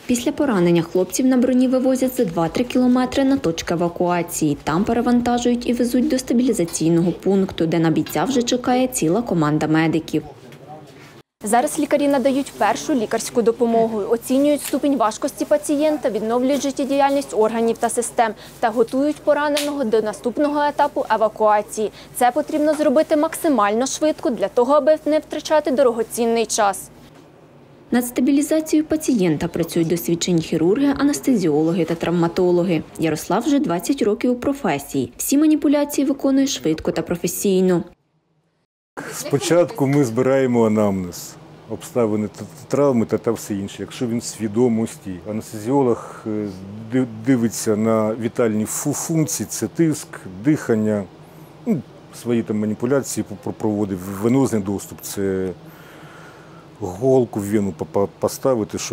Після поранення хлопців на броні вивозять за 2-3 кілометри на точки евакуації. Там перевантажують і везуть до стабілізаційного пункту, де на бійця вже чекає ціла команда медиків. Зараз лікарі надають першу лікарську допомогу, оцінюють ступінь важкості пацієнта, відновлюють життєдіяльність органів та систем та готують пораненого до наступного етапу евакуації. Це потрібно зробити максимально швидко для того, аби не втрачати дорогоцінний час. Над стабілізацією пацієнта працюють досвідчені хірурги, анестезіологи та травматологи. Ярослав вже 20 років у професії. Всі маніпуляції виконує швидко та професійно. Спочатку ми збираємо анамнез, обставини травми та все інше. Якщо він в свідомості, анестезіолог дивиться на вітальні функції, це тиск, дихання, свої там маніпуляції проводить, венозний доступ, це голку в вену поставити, щоб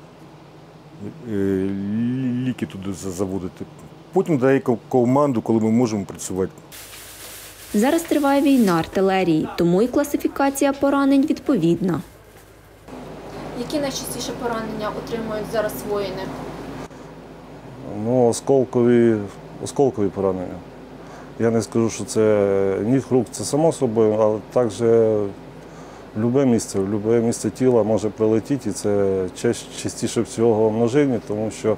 ліки туди заводити. Потім дає команду, коли ми можемо працювати. Зараз триває війна артилерії, тому і класифікація поранень відповідна. Які найчастіше поранення отримують зараз воїни? Осколкові поранення. Я не скажу, що це ніг, рук, це само собою, але також в будь-яке місце тіла може прилетіти, і це частіше всього множинні, тому що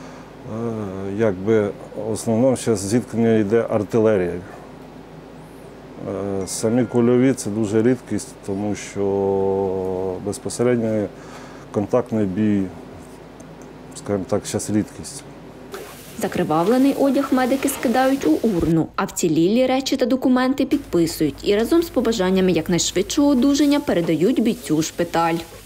в основному зараз зіткнення йде артилерія. Самі кульові – це дуже рідкість, тому що безпосередньо контактний бій, скажімо так, зараз рідкість. Закривавлений одяг медики скидають у урну, а вцілілі речі та документи підписують і разом з побажаннями якнайшвидшого одужання передають бійцю у шпиталь.